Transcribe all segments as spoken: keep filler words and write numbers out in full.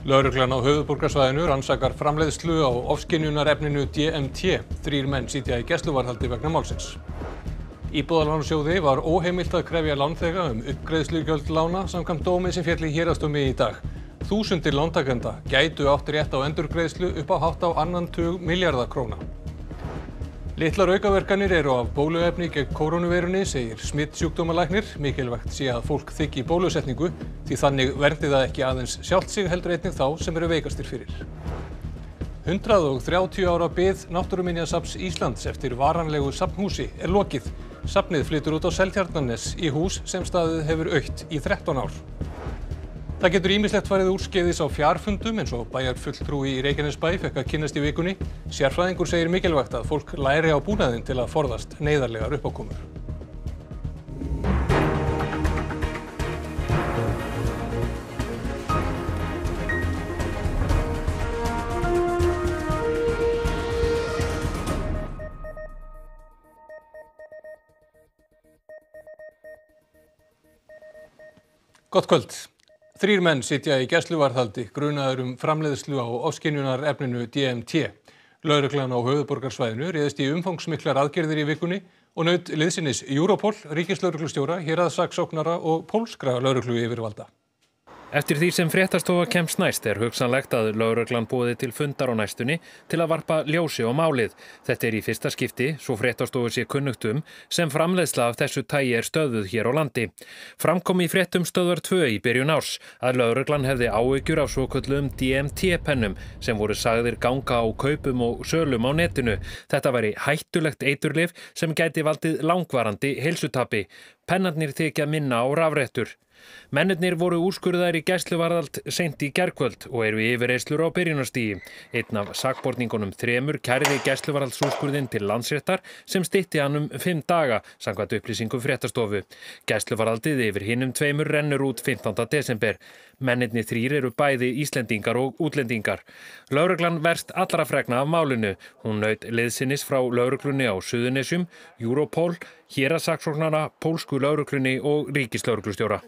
Lögreglan á höfuðborgarsvæðinu rannsakar framleiðslu á ofskynjunarefninu D M T. Þrír menn sitja í gæsluvarðhaldi vegna málsins. Íbúðalánasjóði var óheimilt að krefja lánþega um uppgreiðslugjöld lána samkvæmt dómi sem féll í héraðsdómi í dag. Þúsundir lántakenda gætu átt rétt á endurgreiðslu upp á hátt á annan tug milljarða króna. Litlar aukaverkanir eru af bóluefni gegn kórónuveirunni, segir smitsjúkdómalæknir. Mikilvægt sé að fólk þiggi bólusetningu því þannig verndi það ekki aðeins sjálft sig heldur einnig þá sem eru veikastir fyrir. hundrað og þrjátíu ára bið Náttúruminjasafns Íslands eftir varanlegu safnhúsi er lokið. Safnið flytur út á Seltjarnarnes í hús sem staðið hefur autt í þrettán ár. Það getur ýmislegt farið úrskeiðis á fjarfundum eins og bæjarfulltrúi í Reykjanesbæ fekk að kynnast í vikunni. Sérfræðingur segir mikilvægt að fólk læri á búnaðinn til að forðast neyðarlegar uppákomur. Gott kvöld. Þrír menn sitja í gæsluvarðhaldi grunaðir um framleiðslu á ofskynjunarefninu D M T. Lögreglan á höfuðborgarsvæðinu réðst í umfangsmiklar aðgerðir í vikunni og naut liðsinnis Europol, ríkislögreglustjóra, héraðssaksóknara og pólskra lögregluyfirvalda. Eftir því sem fréttastofa kemst næst er hugsanlegt að lögreglan boði til fundar á næstunni til að varpa ljósi á málið. Þetta er í fyrsta skipti, svo fréttastofu sé kunnugt um, sem framleiðsla af þessu tagi er stöðvuð hér á landi. Framkom í fréttum Stöðvar tvö í byrjun árs að lögreglan hefði áhyggjur af svokölluðum D M T-pennum sem voru sagðir ganga á kaupum og sölum á netinu. Þetta væri hættulegt eiturlyf sem gæti valdið langvarandi heilsutapi. Pennarnir þykja minna á rafrettur. Mennirnir voru úrskurðaðir í gæsluvarðhald seint í gærkvöld og eru yfirheyrslur á byrjunarstigi. Einn af sakborningunum þremur kærði gæsluvarðhaldsúrskurðinn til Landsréttar sem stytti hann um fimm daga, samkvæmt upplýsingum fréttastofu. Gæsluvarðhaldið yfir hinum tveimur rennur út fimmtánda desember. Mennirnir þrír eru bæði Íslendingar og útlendingar. Lögreglan verst allra fregna af málinu. Hún naut liðsinnis frá lögreglunni á Suðurnesjum, Europol, héraðssaksóknara, pólsku lögreglunni og ríkislögreglustjóra.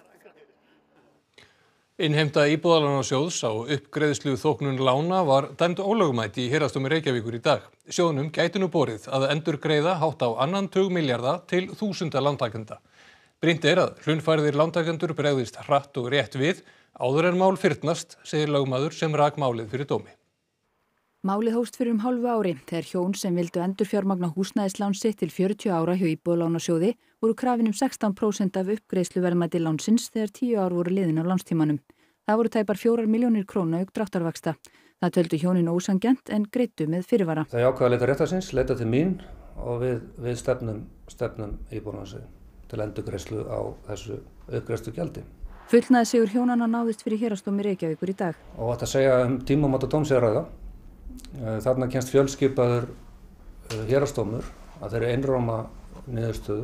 Innheimta Íbúðalánasjóðs á uppgreiðslu þóknun lána var dæmd ólögmæt í héraðsdómi Reykjavíkur í dag. Sjóðnum gæti nú borið að endurgreiða hátt á annan tug milljarða til þúsunda lántakenda. Brýnt er að hlunnfærðir lántakendur bregðist hratt og rétt við áður en mál fyrnast, segir lögmaður sem rak málið fyrir dómi. Málið hófst fyrir um hálfu ári þegar hjón sem vildu endurfjármagna húsnæðislán sitt til fjörutíu ára hjá Íbúðalánasjóði voru krafin um sextán prósent af uppgreiðsluverðmæti lánsins þegar tíu ár voru liðin af lánstímanum. Það voru tæpar fjórar milljónir króna auk dráttarvaxta. Það töldu hjónin ósanngjarnt en greiddu með fyrirvara. Það ákvað að leita réttarsins, leita til mín og við, við stefnum, stefnum Íbúðalánasjóði til endurgreiðslu á þessu uppgreiðslugjaldi. Fullnaðarsigur hjónanna náðist fyrir héraðsdómi Reykjavíkur í dag. Og þetta segja um tímamóta dóms er að ræða. Þarna kemst fjölskipaður héraðsdómur að þeirri einróma niðurstöðu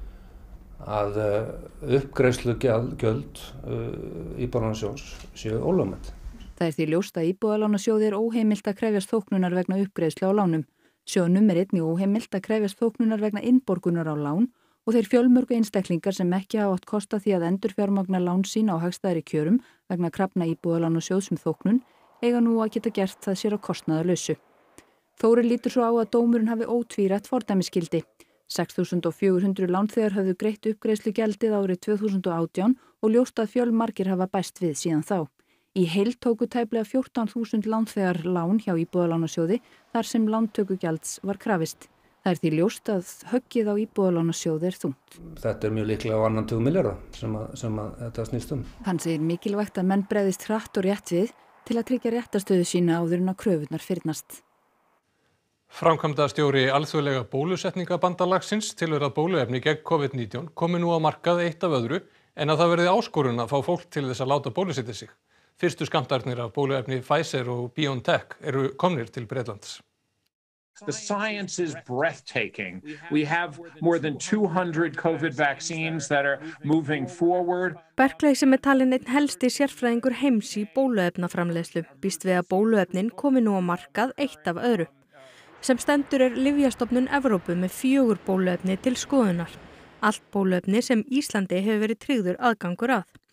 að uppgreiðslugjöld Íbúðalánasjóðs séu ólögmæt. Það er því ljóst að Íbúðalánasjóði er óheimilt að krefjast þóknunar vegna uppgreiðslu á lánum. Sjóðnum er einnig óheimilt að krefjast þóknunar vegna innborgunar á lán og þeir fjölmörgu einstaklingar sem ekki hafa átt kost á því að endurfjármagna lán sín á hagstæðari kjörum vegna krafna Íbúðalánasjóðs um þóknun eiga nú að geta gert það sér á kostnaðarlausu. Þórir lítur svo á að dómurinn hafi ótvírætt fordæmisgildi. sex þúsund fjögur hundruð lánþegar höfðu greitt uppgreiðslugjaldið árið tvö þúsund og átján og ljóst að fjölmargir hafa bæst við síðan þá. Í heild tóku tæplega fjórtán þúsund lánþegar lán hjá Íbúðalánasjóði þar sem lántökugjalds var krafist. Það er því ljóst að höggið á Íbúðalánasjóði er þungt. Þetta er mjög líklega á annan tug milljarða sem, að, sem að þetta snýst um. Hann segir mikilvægt að menn bregðist hratt og rétt við til að tryggja réttarstöðu sína áður en að kröfurnar fyrnast. Framkvæmdastjóri alþjóðlega bólusetningabandalagsins telur að bóluefni gegn COVID nítján komi nú á markað eitt af öðru en að það verði áskorun að fá fólk til þess að láta bólusetja sig. Fyrstu skammtarnir af bóluefni Pfizer og BioNTech eru komnir til Bretlands. The science is breathtaking. We have more than two hundred COVID vaccines that are moving forward. Berkeley sem er talin einn helsti sérfræðingur heims í bóluefnaframleiðslu býst við að bóluefnin komi nú á markað eitt af öðru. Sem stendur er Lyfjastofnun Evrópu með fjögur bóluefni til skoðunar. Allt bóluefni sem Íslandi hefur verið tryggður aðgangur að.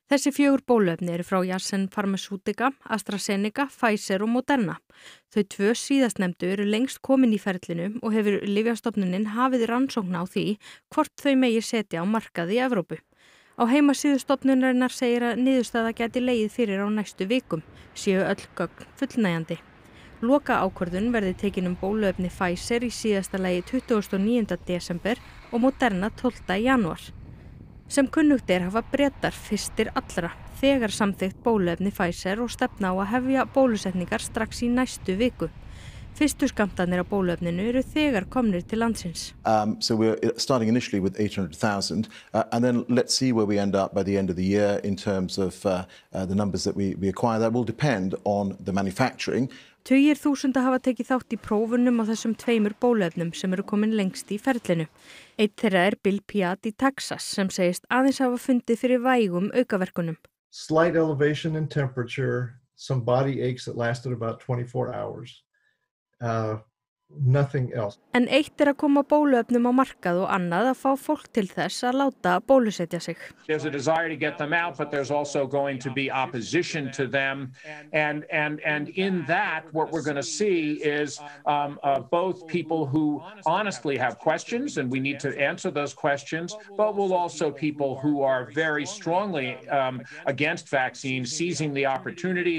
Þessi fjögur bóluefni eru frá Janssen Pharmaceutica, AstraZeneca, Pfizer og Moderna. Þau tvö síðastnefndu eru lengst komin í ferlinu og hefur Lyfjastofnunin hafið rannsókn á því hvort þau megi setja á markað í Evrópu. Á heimasíðu stofnunarinnar segir að niðurstaða gæti legið fyrir á næstu vikum, séu öll gögn fullnægjandi. Loka ákvörðun verði tekin um bóluefni Pfizer í síðasta lagi tuttugasta og níunda desember og Moderna tólfta janúar. Sem kunnugt er hafa Bretar fyrstir allra þegar samþykkt bóluefni Pfizer og stefna á að hefja bólusetningar strax í næstu viku. Fyrstu skammtarnir á bóluefninu eru þegar komnir til landsins. Um, so we're starting initially with eight hundred thousand uh, and then let's see where we end up by the end of the year in terms of uh, uh, the numbers that we, we acquire. That will depend on the manufacturing. Tugir þúsunda hafa tekið þátt í prófunum á þessum tveimur bóluefnum sem eru komin lengst í ferlinu. Eitt þeirra er Bill Piat í Texas sem segist aðeins hafa fundið fyrir vægum aukaverkunum. Slight elevation in temperature, some body aches that lasted about twenty-four hours. Uh, nothing else. En eitt er að koma bóluefnum á markað og annað að fá fólk til þess að láta bólusetja sig. There's a desire to get them out, but there's also going to be opposition to them. And, and, and in that, what we're going to see is um, uh, both people who honestly have questions, and we need to answer those questions, but we'll also people who are very strongly um, against vaccines, seizing the opportunity.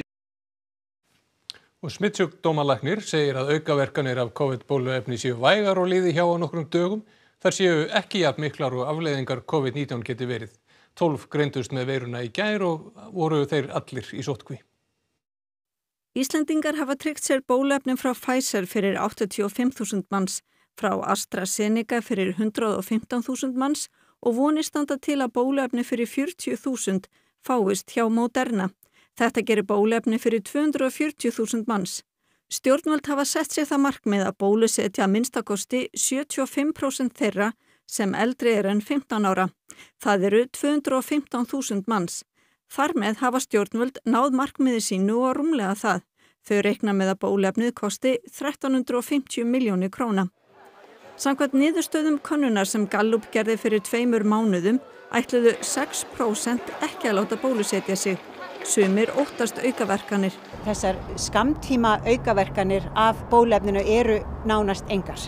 Og smittsjúkdómalæknir segir að aukaverkanir af COVID-bóluefni séu vægar og líði hjá á nokkrum dögum. Þær séu ekki jafn miklar og afleiðingar COVID nítján geti verið. Tólf greindust með veiruna í gær og voru þeir allir í sóttkví. Íslendingar hafa tryggt sér bóluefni frá Pfizer fyrir áttatíu og fimm þúsund manns, frá AstraZeneca fyrir hundrað og fimmtán þúsund manns og vonir standa til að bóluefni fyrir fjörutíu þúsund fáist hjá Moderna. Þetta gerir bóluefni fyrir tvö hundruð og fjörutíu þúsund manns. Stjórnvöld hafa sett sér það markmið að bólusetja að minnstakosti sjötíu og fimm prósent þeirra sem eldri er en fimmtán ára. Það eru tvö hundruð og fimmtán þúsund manns. Þar með hafa stjórnvöld náð markmiði sínu og rúmlega það. Þau reikna með að bóluefnið kosti þrettán hundruð og fimmtíu milljónir króna. Samkvæmt niðurstöðum könnunar sem Gallup gerði fyrir tveimur mánuðum ætluðu sex prósent ekki að láta bólusetja sig. Sumir óttast aukaverkanir. Þessar skammtíma aukaverkanir af bóluefninu eru nánast engar.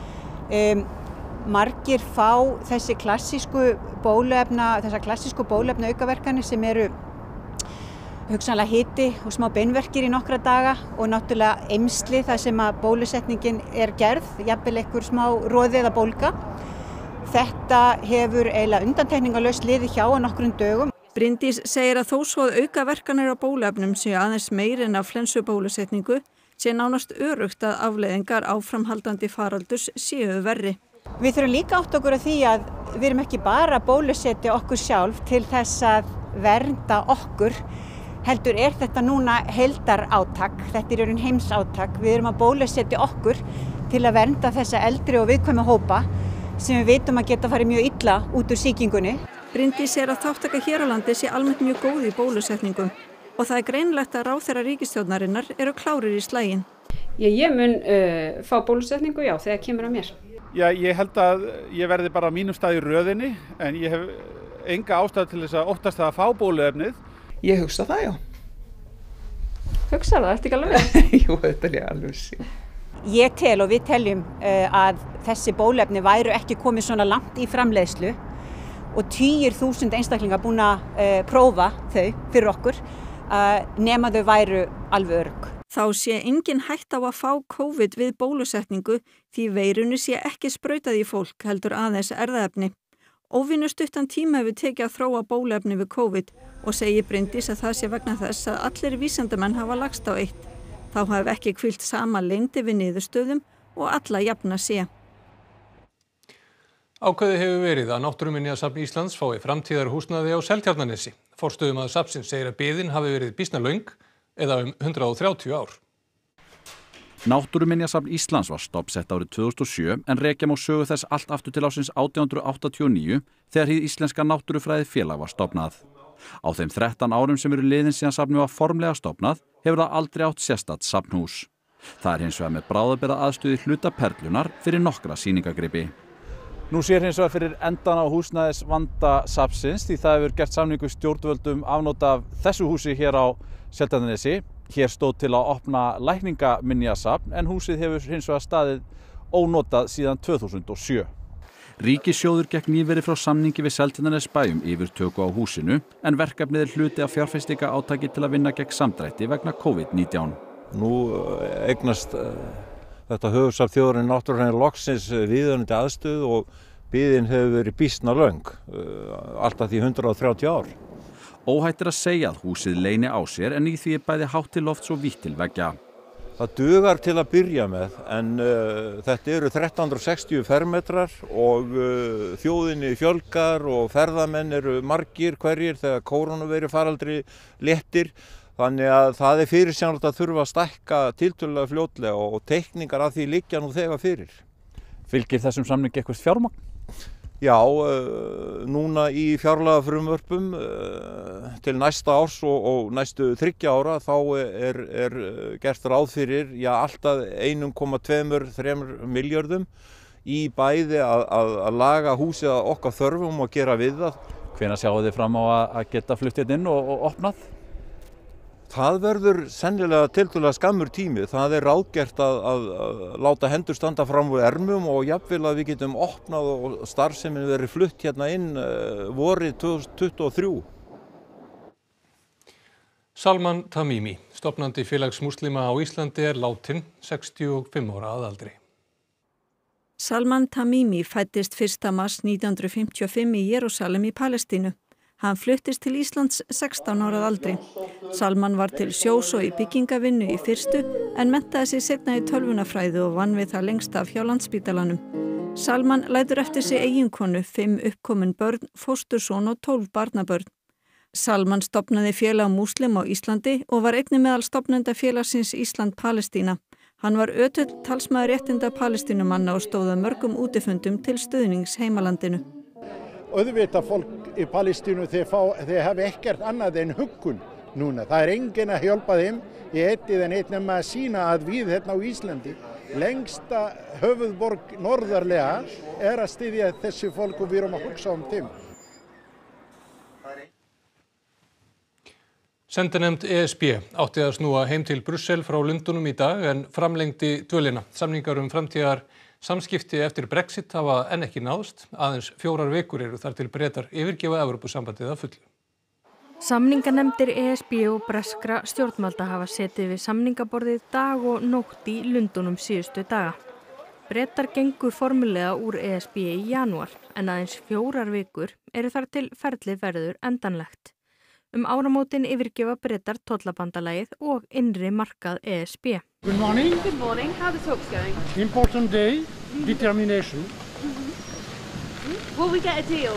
Um, margir fá þessi klassísku bóluefna, þessar klassísku bóluefna aukaverkanir sem eru hugsanlega hiti og smá beinverkir í nokkra daga og náttúrulega eymsli þar sem að bólusetningin er gerð, jafnvel einhver smá roði eða bólga. Þetta hefur eiginlega undantekningarlaust liðið hjá á nokkrum dögum. Bryndís segir að þó svo að aukaverkanir á bóluefnum séu aðeins meir en af flensubólusetningu sé nánast örugt að afleiðingar áframhaldandi faraldurs séu verri. Við þurfum líka átt okkur á því að við erum ekki bara að bólusetja okkur sjálf til þess að vernda okkur, heldur er þetta núna heildarátak, þetta er einn heimsátak. Við erum að bólusetja okkur til að vernda þessa eldri og viðkvæma hópa sem við vitum að geta farið mjög illa út úr sýkingunni. Bryndís segir að þátttaka hér á landi sé almennt mjög góð í bólusetningum og það er greinilegt að ráðherrar ríkisstjórnarinnar eru klárir í slaginn. Ég, ég mun uh, fá bólusetningu, já, þegar kemur að mér. Já, ég held að ég verði bara á mínum stað í röðinni, en ég hef enga ástæðu til þess að óttast að fá bóluefnið. Ég hugsa það, já. Hugsa það, ertu ekki alveg með? Jú, þetta er ég alveg síðan. Ég tel og við teljum uh, að þessi bóluefni væru ekki komið svona langt í framleiðslu og tugir þúsund einstaklingar búin að uh, prófa þau fyrir okkur uh, nema þau væru alveg örugg. Þá sé engin hætt á að fá COVID við bólusetningu því veirunni sé ekki sprautað í fólk heldur aðeins erfðaefni. Óvinnustuttan tíma hefur tekið að þróa bóluefni við COVID og segir Bryndís að það sé vegna þess að allir vísindamenn hafa lagst á eitt. Þá hafi ekki hvílt sama leyndi við niðurstöðum og alla jafna sé. Ákveðið hefur verið að Náttúruminjasafn Íslands fái framtíðarhúsnæði á Seltjarnarnesi. Forstöðumaður safnsins segir að biðin hafi verið býsna löng eða um hundrað og þrjátíu ár. Náttúruminjasafn Íslands var stofnsett árið tvö þúsund og sjö en rekja má sögu þess allt aftur til ársins átján hundruð áttatíu og níu þegar hið íslenska náttúrufræðifélag var stofnað. Á þeim þrettán árum sem eru liðin síðan safnið var formlega stofnað hefur það aldrei átt sérstakt safnhús. Það er hins vegar með bráðabirgðaaðstöðu hluta Perlunnar fyrir nokkra sýningagripi. Nú sér hins vegar fyrir endan á húsnæðisvanda safnsins því það hefur gert samningu stjórnvöldum afnota af þessu húsi hér á Seltjarnarnesi. Hér stóð til að opna lækningaminjasafn en húsið hefur hins vegar staðið ónotað síðan tvö þúsund og sjö. Ríkissjóður gekk nýverið frá samningi við Seltjarnarnesbæ um yfirtöku á húsinu en verkefnið er hluti af fjárfestingaátaki til að vinna gegn samdrætti vegna COVID nítján. Nú eignast þetta höfuðsafn þjóðarinnar náttúrulega loksins viðunandi aðstöðu og biðin hefur verið býsna löng, alltaf því hundrað og þrjátíu ár. Óhætt er að segja að húsið leyni á sér en í því er bæði hátt til lofts og vítt til veggja. Það dugar til að byrja með en uh, þetta eru þrettán hundruð sextíu fermetrar og uh, þjóðinni fjölgar og ferðamenn eru margir hverjir þegar kórónuveiru faraldri léttir. Þannig að það er fyrirsjáanlegt að þurfa að stækka tiltölulega fljótlega og teikningar af því liggja nú þegar fyrir. Fylgir þessum samningi eitthvað fjármagn? Já, uh, núna í fjárlagafrumvörpum uh, til næsta árs og, og næstu þriggja ára þá er, er gert ráð fyrir já, alltaf einn komma þrjú milljörðum í bæði að, að, að laga húsið að okkar þörfum og gera við það. Hvenær sjáu þið fram á að geta flutt hérna inn og, og opnað? Það verður sennilega tiltölulega skammur tími. Það er ráðgert að, að, að láta hendur standa fram úr ermum og jafnvel að við getum opnað og starfsemin verið flutt hérna inn uh, vorið tvö þúsund tuttugu og þrjú. Salman Tamimi, stofnandi félags múslima á Íslandi, er látinn, sextíu og fimm ára að aldri. Salman Tamimi fæddist fyrsta mars nítján hundruð fimmtíu og fimm í Jerúsalem í Palestínu. Hann fluttist til Íslands sextán ára að aldri. Salman var til sjós og í byggingavinnu í fyrstu en menntaði sig seinna í tölvunarfræði og vann við það lengst af hjá Landspítalanum. Salman lætur eftir sig eiginkonu, fimm uppkomin börn, fósturson og tólf barnabörn. Salman stofnaði félag múslim á Íslandi og var einnig meðal stofnenda félagsins Ísland-Palestína. Hann var ötull talsmaður réttinda Palestínumanna og stóð að mörgum útifundum til stuðnings heimalandinu. Auðvitað fólk í Palestínu þeir, fá, þeir hafa ekkert annað en huggun núna. Það er enginn að hjálpa þeim í eitt en eitt nema að sína að við hérna á Íslandi, lengsta höfuðborg norðarlega, er að styðja þessi fólk og við erum að hugsa um þeim. Sendinefnd E S B átti að snúa heim til Brussel frá Lundúnum í dag en framlengdi dvölina. Samningar um framtíðar samskipti eftir Brexit hafa enn ekki náðst, aðeins fjórar vikur eru þar til Bretar yfirgefa Evrópusambandið að fullu. Samninganefndir E S B og breskra stjórnvalda hafa setið við samningaborðið dag og nótt í Lundúnum síðustu daga. Bretar gengu formulega úr E S B í janúar en aðeins fjórar vikur eru þar til ferlið verður endanlegt. Um áramótin yfirgefa Bretar tollabandalagið og innri markað E S B. Good morning. Good morning. How are the talks going? Important day, determination. Mm-hmm. Will we get a deal?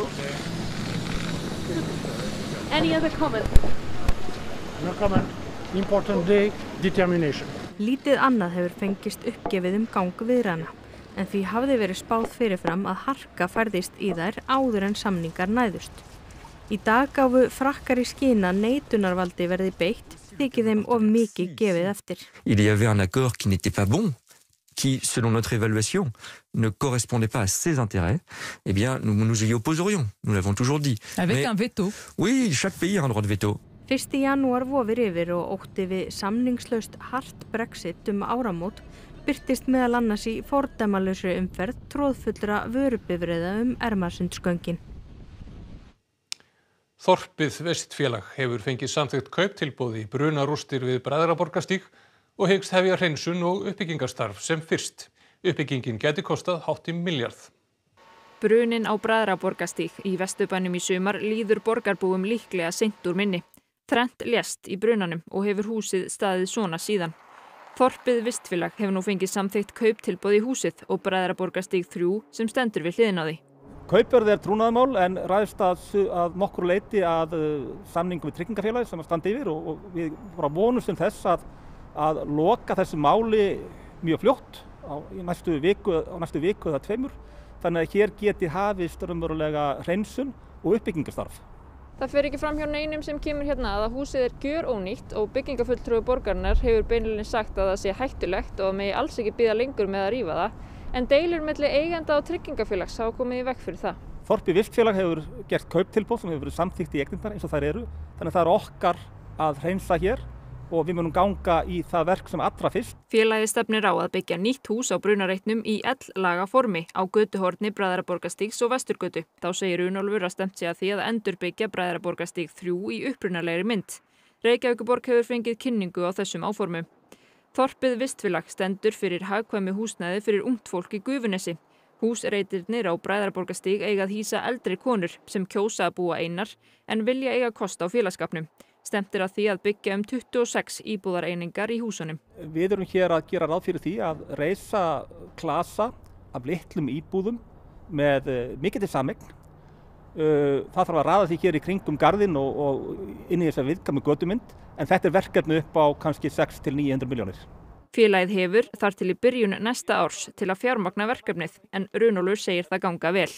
Any other comment? No comment. Important day, determination. Lítið annað hefur fengist uppgefið um gang viðræðna, en því hafði verið spáð fyrirfram að harka færðist í þær áður en samningar næðust. Í dag gáfu Frakkar í skyn að neitunarvaldi verði beitt, þykir þeim of mikið gefið eftir. Il y avait un accord qui n'était pas bon, qui, selon notre évaluation, ne correspondait pas à ses intérêts. Eh bien, nous nous y opposerions, nous l'avons toujours dit. Avec Mais, un veto. Oui, chaque pays a un droit de veto. fyrsta janúar vofir yfir og ótti við samningslaust hart Brexit um áramót birtist meðal annars í fordæmalausu umferð tróðfullra vörubifreiða um Ermarsundsgöngin. Þorpið Vestfélag hefur fengið samþykkt kauptilboð í brunarústir við Bræðraborgarstíg og hyggst hefja hreinsun og uppbyggingarstarf sem fyrst. Uppbyggingin gæti kostað hátt í milljarð. Brunin á Bræðraborgarstíg í Vesturbænum í sumar líður borgarbúum líklega seint úr minni. Þrennt lést í brunanum og hefur húsið staðið svona síðan. Þorpið Vestfélag hefur nú fengið samþykkt kauptilboð í húsið og Bræðraborgarstíg þrjú sem stendur við hliðina á því. Kaupverð er trúnaðarmál en ræðst að, að nokkur leiti að uh, samningum við tryggingafélagi sem að standa yfir og, og við bara vonumst um þess að, að loka þessu máli mjög fljótt á næstu viku, á næstu viku eða tveimur. Þannig að hér geti hafist raunverulega hreinsun og uppbyggingarstarf. Það fer ekki fram hjá neinum sem kemur hérna að húsið er gjörónýtt og byggingafulltrúi borgarinnar hefur beinlínis sagt að það sé hættulegt og megi alls ekki bíða lengur með að rífa það. en deilur milli eigenda og tryggingafélags hafa komið í veg fyrir það. Þorpið Vistfélag hefur gert kauptilboð sem hefur verið samþykkt í eignirnar eins og þær eru, þannig að það er okkar að hreinsa hér og við munum ganga í það verk sem allra fyrst. Félagið stefnir á að byggja nýtt hús á Brunareitnum í L-laga formi á götuhorni Bræðraborgarstígs og Vesturgötu. Þá segir Runólfur að stefnt sé að því að endurbyggja Bræðraborgarstíg þrjú í upprunalegri mynd. Reykjavíkurborg hefur fengið kynningu á þessum áformum. Þorpið Vistfélag stendur fyrir hagkvæmu húsnæði fyrir ungt fólk í Gufunesi. Húsreitirnir á Bræðraborgarstíg eiga að hýsa eldri konur sem kjósa að búa einar en vilja eiga kost á félagsskapnum. Stemt er að því að byggja um tuttugu og sex íbúðareiningar í húsunum. Við erum hér að gera ráð fyrir því að reisa klasa af litlum íbúðum með mikilli sameign. Það þarf að raða því hér í kringum garðinn og, og inn í þessa viðkvæmu götumynd, en þetta er verkefni upp á kannski sex til níu hundruð milljónir. Félagið hefur þar til í byrjun næsta árs til að fjármagna verkefnið, en Runólfur segir það ganga vel.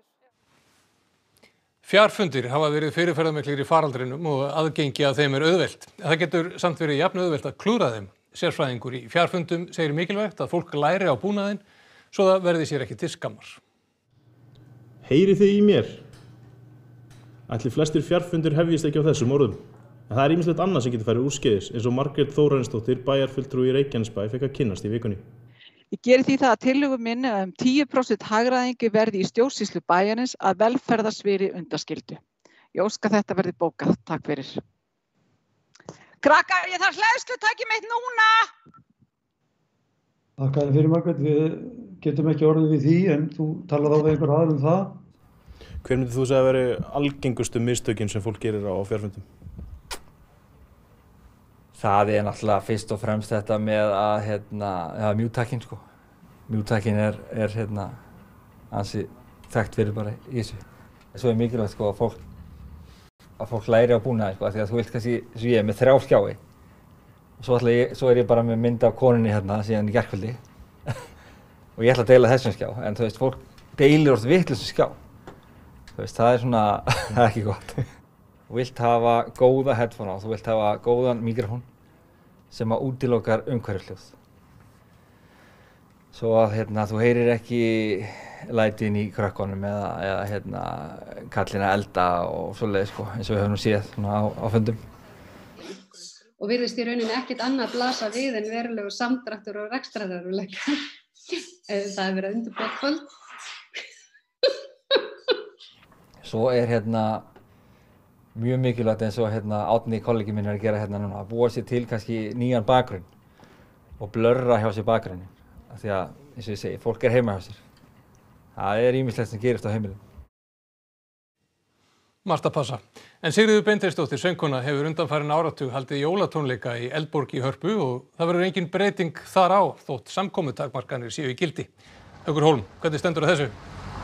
Fjarfundir hafa verið fyrirferðarmiklir í faraldrinum og aðgengi að þeim er auðvelt. Það getur samt verið jafn auðvelt að klúðra þeim. Sérfræðingur í fjarfundum segir mikilvægt að fólk læri á búnaðinn svo það verði sér ekki til skammar. Heyrið þið í mér? Ætli flestir fjarfundir hefjist ekki á þessum orðum. En það er ýmislegt annað sem getur farið úrskeiðis, eins og Margrét Þórarinsdóttir, bæjarfulltrúi í Reykjanesbæ, fékk að kynnast í vikunni. Ég geri því það að tillögu minni að um tíu prósent hagræðingu verði í stjórnsýslu bæjarins að velferðarsviði undanskildu. Ég óska þetta verði bókað. Takk fyrir. Krakkar, ég þarf hleðslutæki mitt núna! Takk að þið fyrir, Margrét. Við getum ekki orðið við því, en þú talar þá við einhver aður um það. Hver myndir þú segja að veri algengustu mistökin sem fólk gerir á fjarfundum? Það er náttúrulega fyrst og fremst þetta með að hérna, ja, mjúktakinn sko. Mjúktakinn er, er hérna, ansi þekkt fyrir bara í þessu. Svo er mikilvægt sko að fólk, að fólk læri á búnaði sko, því að þú vilt kannski, eins og ég er með þrjá skjái. Og svo, ég, svo er ég bara með mynd af konunni hérna síðan í gærkvöldi. Og ég ætla að deila þessum skjá, en þú veist, fólk deilir orðið vitlausum skjá. Þú veist, það er svona, það er ekki gott. Þú vilt hafa góða headphone á, þú vilt hafa góðan mikrofón sem að útilokar umhverfishljóð. Svo að hérna, þú heyrir ekki lætin í krökkunum eða, eða hérna, kallina elda og svoleiðis sko, eins og við höfum nú séð á, á fundum. Og virðist í rauninni ekkert annað blasa við en verulegur samdráttur og rekstrarörðugleika. Það er verið að undirbúa kvöld. Svo er hérna mjög mikilvægt eins og hérna Árni kollegi minn er að gera hérna núna, að búa sér til kannski nýjan bakgrunn og blurra hjá sér bakgrunnin. Af því að, eins og ég segi, fólk er heima hjá sér. Það er ýmislegt sem gerist á heimilum. Margt að passa. En Sigríður Beinteisdóttir, söngkona, hefur undanfarin áratug haldið jólatónleika í Eldborg í Hörpu og það verður engin breyting þar á þótt samkomutakmarkanir séu í gildi. Haukur Hólm, hvernig stendur á þessu?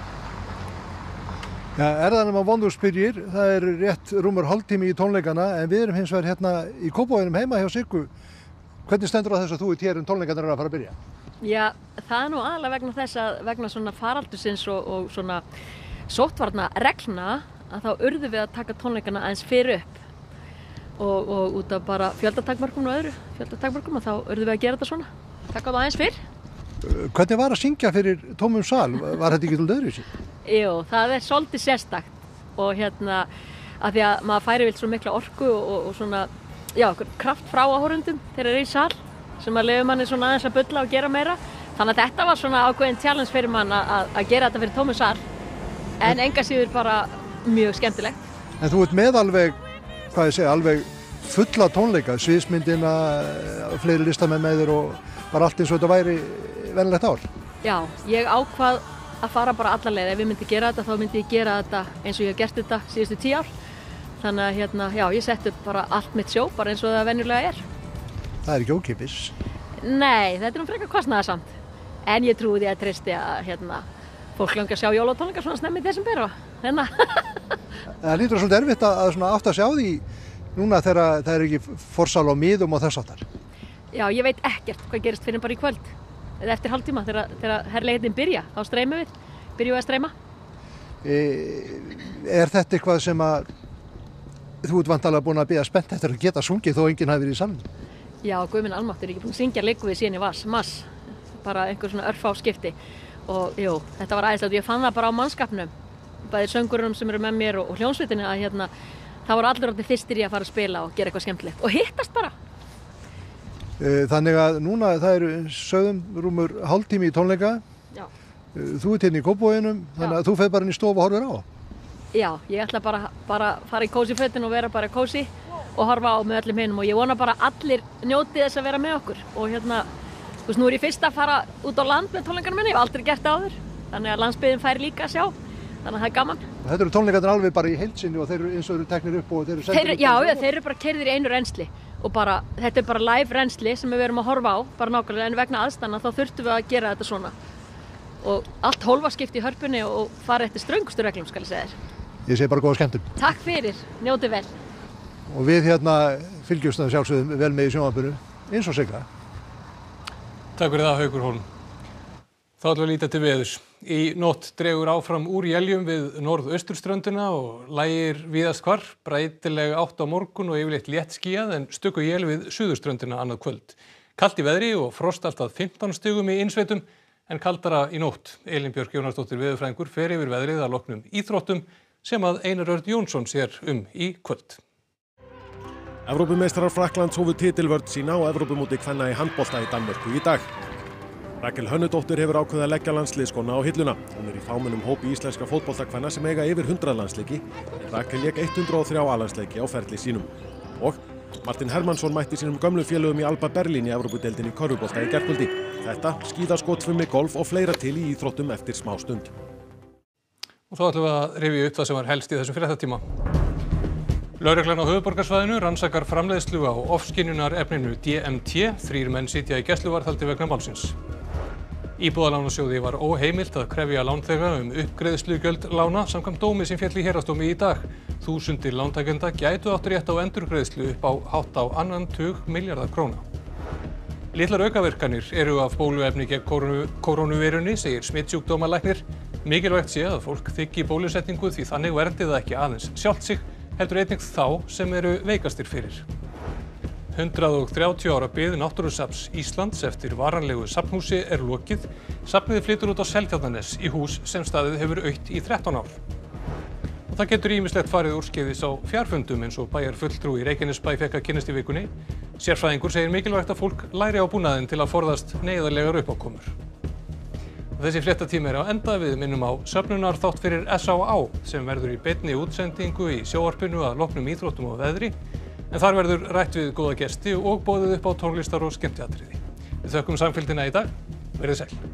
Ja, er það nema vondur spyrjir, það er rétt rúmur hálftími í tónleikana en við erum hins vegar hérna í Kópavoginum heima hjá Siggu. Hvernig stendur á þess að þú ert hér um tónleikarnir eru að fara að byrja? Já, það er nú aðalega vegna þess að vegna svona faraldursins og, og svona sóttvarna reglna að þá urðum við að taka tónleikana aðeins fyrir upp og, og út af bara fjöldatakmörkum og öðru fjöldatakmörkum og þá urðum við að gera þetta svona, taka það aðeins fyrr. Hvernig var að syngja fyrir tómum sal? Var þetta ekki til öðruvísi? Jú, það er svolítið sérstakt og hérna að því að maður færi vilt svo mikla orku og, og, og svona, já, kraft frá áhorfendum þegar þeir eru í sal sem að leyfa manni svona aðeins að bulla og gera meira. Þannig að þetta var svona ákveðin challenge fyrir mann að, að gera þetta fyrir tómum sal en enga síður bara mjög skemmtilegt. En þú ert með alveg, hvað ég segja, alveg fulla tónleika, sviðsmyndina, fleiri listamenn með þér og bara allt eins og þetta væri venjulegt ár. Já, ég ákvað að fara bara alla leið. Ef ég myndi gera þetta, þá myndi ég gera þetta eins og ég hef gert þetta síðustu tíu ár. Þannig að hérna, já, ég sett upp bara allt mitt sjó, bara eins og það venjulega er. Það er ekki ókeypis? Nei, þetta er nú frekar kostnaðarsamt. En ég trúi því að treysti að hérna, fólk langar að sjá jólatónleikar svona snemmi í desember og hérna. Það lítur svolítið erfitt að átta sig á því núna þegar það er ekki forsal á miðum og þess áttar. Já, ég veit ekkert hvað gerist fyrir bara í kvöld. Eða eftir hálftíma þegar, þegar herrleitin byrja, þá streymum við, byrjum við að streyma. E, er þetta eitthvað sem að þú ert vantarlega búin að bíða spennt eftir að geta sungið þó enginn hafi verið í salnum? Já, guð minn almáttur, ég er ekki búin að syngja leikvið síðan í vass, mass, bara einhver svona örfá skipti. og jú, þetta var æðislegt. Ég fann það bara á mannskapnum, bæði söngurunum sem eru með mér og, og hljómsveitinni að hérna, það voru allir orðnir fyrstir í að fara að spila og gera eitthvað skemmtilegt og hittast bara. Þannig að núna það eru sögðum rúmur hálftími í tónleika. Já. Þú ert hérna í Kópavoginum, þannig að þú fer bara inn í stofu og horfir á. Já, ég ætla bara bara að fara í kósí fötin og vera bara kósí og horfa á með öllum hinum og ég vona bara allir njóti þess að vera með okkur og hérna, þú veist, nú er ég fyrst að fara út á land með tónleikanum minni, ég hef aldrei gert það áður, þannig að landsbyggðin fær líka að sjá, þannig að það er gaman. Þetta eru tónleikarnir alveg bara í heild sinni og þeir eru eins og eru teknir upp og þeir eru sendir upp. Já, já, þeir eru bara keyrðir í einu rensli og bara, þetta er bara live rensli sem við erum að horfa á, bara nákvæmlega, en vegna aðstæðna þá þurftum við að gera þetta svona. Og allt hólfaskipt í hörpunni og fara eftir ströngustu reglum, skal ég segja þér. Ég segi bara góða skemmtun. Takk fyrir, njóti vel. Og við hérna fylgjumst það sjálfsögðum vel með í sjónvarpinu, eins og Sigga. Takk fyrir það, Haukur Hólm. Þá ætlum við að líta til veðurs. Í nótt dregur áfram úr éljum við norðausturströndina og lægir víðast hvar, breytileg átt á morgun og yfirleitt létt skýjað en stöku él við suðurströndina annað kvöld. Kalt í veðri og frost allt að fimmtán stigum í innsveitum en kaldara í nótt. Elín Björk Jónasdóttir veðurfræðingur fer yfir veðrið að loknum íþróttum sem að Einar Örn Jónsson sér um í kvöld. Evrópumeistarar Frakklands hófu titilvörn sína á Evrópumóti kvenna í handbolta í Danmörku í dag. Rakel Hönnudóttir hefur ákveðið að leggja landsliðsskóna á hilluna. Hún er í fámennum hópi íslenska fótboltakvenna sem eiga yfir hundrað landsleiki, en Rakel lék hundrað og þrjá A-landsleiki á ferli sínum. Og Martin Hermannsson mætti sínum gömlu félögum í Alba Berlín í Evrópudeildinni í körfubolta í gærkvöldi. Þetta, skíðaskot, fimmi, golf og fleira til í íþróttum eftir smá stund. Og þá ætlum við að rifja upp það sem var helst í þessum fréttatíma. Lögreglan á höfuðborgarsvæðinu rannsakar framleiðslu á ofskynjunarefninu D M T. Þrír menn sitja í gæsluvarðhaldi vegna málsins. Íbúðalánasjóði var óheimilt að krefja lánþega um uppgreiðslugjöld lána samkvæmt dómi sem féll í héraðsdómi í dag. Þúsundir lántakenda gætu átt rétt á endurgreiðslu upp á hátt á annan tug milljarða króna. Litlar aukaverkanir eru af bóluefni gegn kórónu, kórónuveirunni, segir smitsjúkdómalæknir. Mikilvægt sé að fólk þiggi bólusetningu því þannig verndi það ekki aðeins sjálft sig, heldur einnig þá sem eru veikastir fyrir. hundrað og þrjátíu ára bið Náttúrusafns Íslands eftir varanlegu safnhúsi er lokið. Safnið flytur út á Seltjarnarnes í hús sem staðið hefur autt í þrettán ár. Og það getur ýmislegt farið úrskeiðis á fjarfundum eins og bæjarfulltrúi í Reykjanesbæ fékk að kynnast í vikunni. Sérfræðingur segir mikilvægt að fólk læri á búnaðinn til að forðast neyðarlegar uppákomur. Þessi fréttatími er á enda, við minnum á söfnunarþátt fyrir S á á sem verður í beinni útsendingu í sjónvarpinu að loknum íþróttum og veðri, en þar verður rætt við góða gesti og boðið upp á tónlistar og skemmtiatriði. Við þökkum samfylgdina í dag, verið sæl.